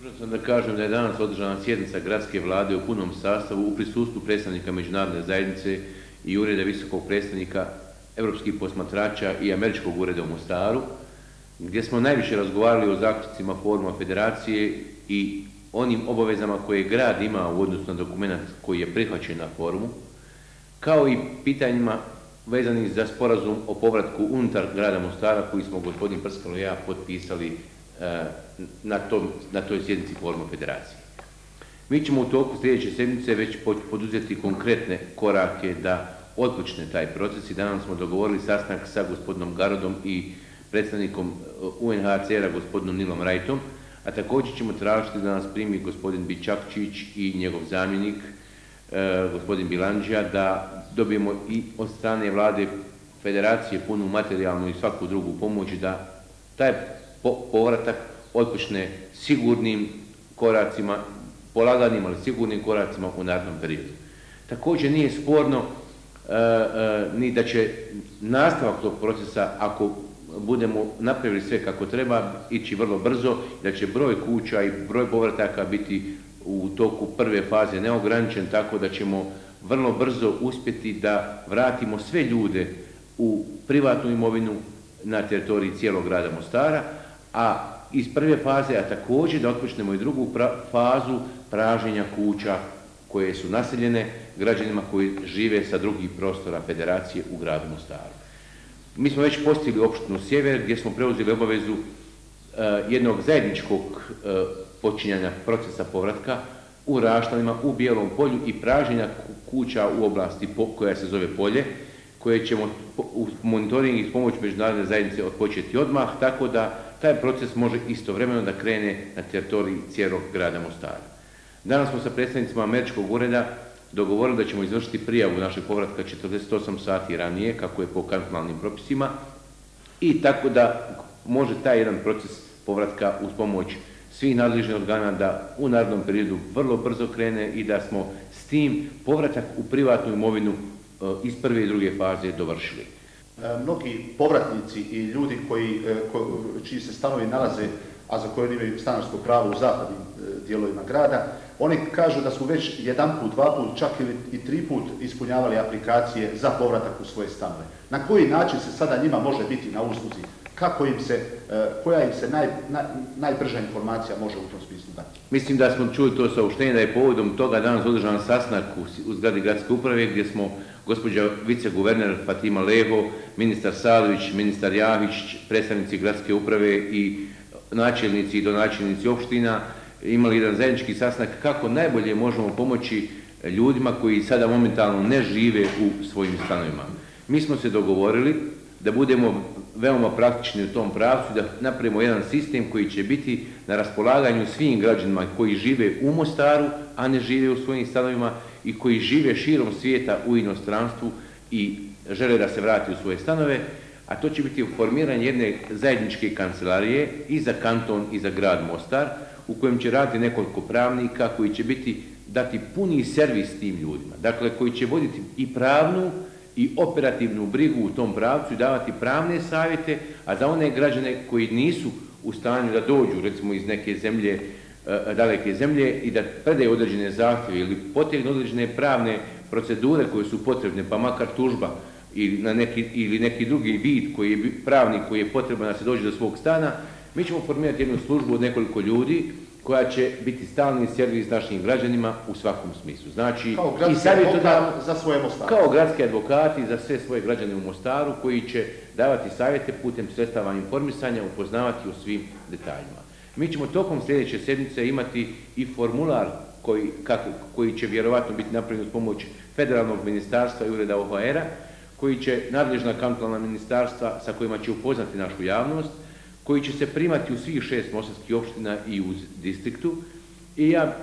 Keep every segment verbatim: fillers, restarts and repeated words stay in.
Dužan sam da kažem da je danas održana sjednica gradske vlade u punom sastavu u prisustvu predstavnika međunarodne zajednice i ureda visokog predstavnika, europskih posmatrača i američkog ureda u Mostaru, gdje smo najviše razgovarali o zaključcima foruma federacije i onim obavezama koje grad ima u odnosu na dokument koji je prihvaćen na forumu, kao i pitanjima vezanih za sporazum o povratku unutar grada Mostara koji smo gospodin Prskalo i ja potpisali na, tom, na toj sjednici foruma federacije. Mi ćemo u toku sljedeće sjednice već poduzeti konkretne korake da otpočne taj proces i danas smo dogovorili sastanak sa gospodinom Garodom i predstavnikom U N H C R-a gospodinom Nilom Rajtom, a također ćemo tražiti da nas primi gospodin Bičakčić i njegov zamjenik, e, gospodin Bilandžija, da dobijemo i od strane vlade federacije punu materijalnu i svaku drugu pomoć da taj po, povratak otpočne sigurnim koracima, polaganim, ali sigurnim koracima u narednom periodu. Također nije sporno e, e, ni da će nastavak tog procesa, ako budemo napravili sve kako treba, ići vrlo brzo, da će broj kuća i broj povrataka biti u toku prve faze neograničen, tako da ćemo vrlo brzo uspjeti da vratimo sve ljude u privatnu imovinu na teritoriji cijelog grada Mostara, a iz prve faze, a također da otpočnemo i drugu pra, fazu praženja kuća koje su naseljene građanima koji žive sa drugih prostora federacije u gradu Mostaru. Mi smo već postigli opštinu Sjever gdje smo preuzeli obavezu uh, jednog zajedničkog uh, počinjanja procesa povratka u Raštanima, u Bijelom polju i praženja kuća u oblasti po, koja se zove Polje, koje ćemo u monitoring i pomoć međunarodne zajednice odpočeti odmah, tako da taj proces može istovremeno da krene na teritoriji cijelog grada Mostara. Danas smo sa predstavnicima američkog ureda dogovorili da ćemo izvršiti prijavu našeg povratka četrdeset osam sati ranije, kako je po kantonalnim propisima, i tako da može taj jedan proces povratka uz pomoć svih nadležnih organa da u narednom periodu vrlo brzo krene i da smo s tim povratak u privatnu imovinu iz prve i druge faze dovršili. Mnogi povratnici i ljudi koji, ko, čiji se stanovi nalaze, a za koje imaju stanarsko pravo u zapadnim dijelovima grada, oni kažu da su već jedan put, dva put, čak ili i tri put ispunjavali aplikacije za povratak u svoje stanove. Na koji način se sada njima može biti na usluzi? Kako im se, koja im se naj, naj, najbrža informacija može u tom smislu dati? Mislim da smo čuli to saopštenje da je povodom toga danas održan sastanak u zgradi gradske uprave gdje smo gospođa viceguverner Fatima Leho, ministar Salović, ministar Jahić, predstavnici gradske uprave i načelnici i donačelnici opština imali jedan zajednički sastanak kako najbolje možemo pomoći ljudima koji sada momentalno ne žive u svojim stanovima. Mi smo se dogovorili da budemo veoma praktični u tom pravcu, da napravimo jedan sistem koji će biti na raspolaganju svim građanima koji žive u Mostaru, a ne žive u svojim stanovima i koji žive širom svijeta u inostranstvu i žele da se vrati u svoje stanove, a to će biti formiranje jedne zajedničke kancelarije i za kanton i za grad Mostar, u kojem će raditi nekoliko pravnika koji će biti dati puni servis tim ljudima. Dakle, koji će voditi i pravnu i operativnu brigu u tom pravcu i davati pravne savjete, a za one građane koji nisu u stanju da dođu, recimo iz neke zemlje, daleke zemlje, i da predaju određene zahtjeve ili potegnu određene pravne procedure koje su potrebne, pa makar tužba ili, na neki, ili neki drugi vid koji je pravni koji je potreban da se dođe do svog stana, mi ćemo formirati jednu službu od nekoliko ljudi koja će biti stalni servis našim građanima u svakom smislu. Znači, kao gradski advokat za svoje Mostare. Kao gradski advokati za sve svoje građane u Mostaru koji će davati savjete putem sredstava informisanja, upoznavati o svim detaljima. Mi ćemo tokom sljedeće sedmice imati i formular koji, kako, koji će vjerovatno biti napravljen uz pomoć federalnog ministarstva i ureda O H R-a, koji će nadležna kantonalna ministarstva sa kojima će upoznati našu javnost, koji će se primati u svih šest mostarskih opština i u distriktu. I ja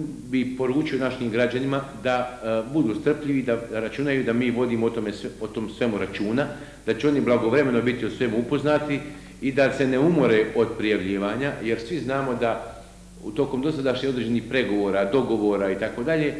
bi poručio našim građanima da uh, budu strpljivi, da računaju da mi vodimo o, tome, o tom svemu računa, da će oni blagovremeno biti o svemu upoznati i da se ne umore od prijavljivanja, jer svi znamo da u tokom dosadašnjih određenih pregovora, dogovora i tako dalje,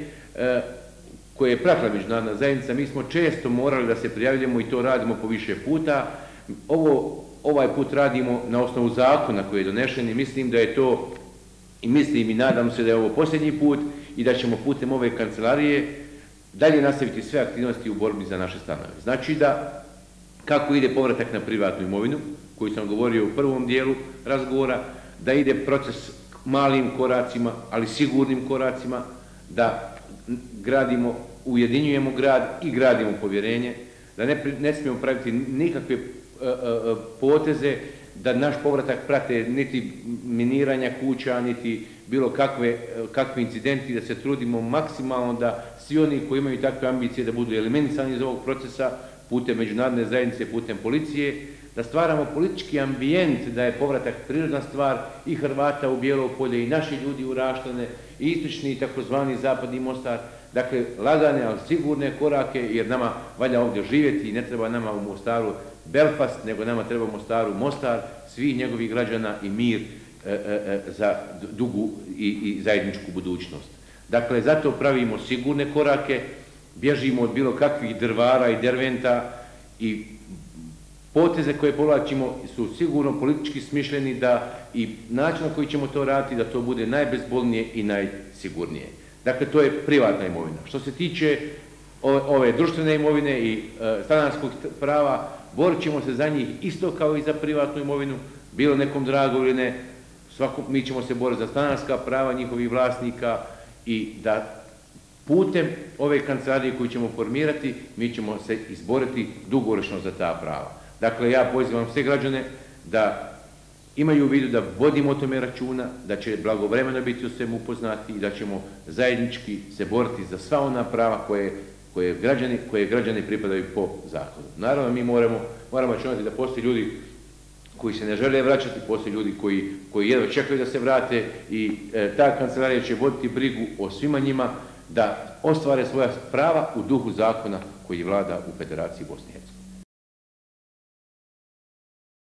koje je pratila međunarodna zajednica, mi smo često morali da se prijavljamo i to radimo po više puta. Ovo, ovaj put radimo na osnovu zakona koji je donešen i mislim da je to i mislim i nadam se da je ovo posljednji put i da ćemo putem ove kancelarije dalje nastaviti sve aktivnosti u borbi za naše stanove. Znači da kako ide povratak na privatnu imovinu, koju sam govorio u prvom dijelu razgovora, da ide proces malim koracima, ali sigurnim koracima, da gradimo, ujedinjujemo grad i gradimo povjerenje, da ne, ne smijemo praviti nikakve uh, uh, poteze, da naš povratak prate niti miniranja kuća, niti bilo kakve, kakve incidenti, da se trudimo maksimalno da svi oni koji imaju takve ambicije da budu eliminisani iz ovog procesa putem međunarodne zajednice, putem policije, da stvaramo politički ambijent da je povratak prirodna stvar i Hrvata u Bijelo Polje i naši ljudi u Raštane i istočni i takozvani zapadni Mostar. Dakle, lagane, ali sigurne korake, jer nama valja ovdje živjeti i ne treba nama u Mostaru Belfast, nego nama treba u Mostaru Mostar, svih njegovih građana i mir e, e, za dugu i, i zajedničku budućnost. Dakle, zato pravimo sigurne korake, bježimo od bilo kakvih drvara i derventa i poteze koje povlačimo su sigurno politički smišljeni da i način na koji ćemo to raditi da to bude najbezbolnije i najsigurnije. Dakle, to je privatna imovina. Što se tiče ove društvene imovine i e, stanarskog prava, borit ćemo se za njih isto kao i za privatnu imovinu, bilo nekom drago ili ne, svako, mi ćemo se boriti za stanarska prava njihovih vlasnika i da putem ove kancelarije koju ćemo formirati, mi ćemo se izboriti dugoročno za ta prava. Dakle, ja pozivam sve građane da imaju u vidu da vodimo o tome računa, da će blagovremeno biti u svemu upoznati i da ćemo zajednički se boriti za sva ona prava koje, koje, građani, koje građani pripadaju po zakonu. Naravno, mi moramo, moramo računati da postoje ljudi koji se ne žele vraćati, postoje ljudi koji, koji jedva čekaju da se vrate i e, ta kancelarija će voditi brigu o svima njima da ostvare svoja prava u duhu zakona koji vlada u Federaciji Bosne i Hercegovine.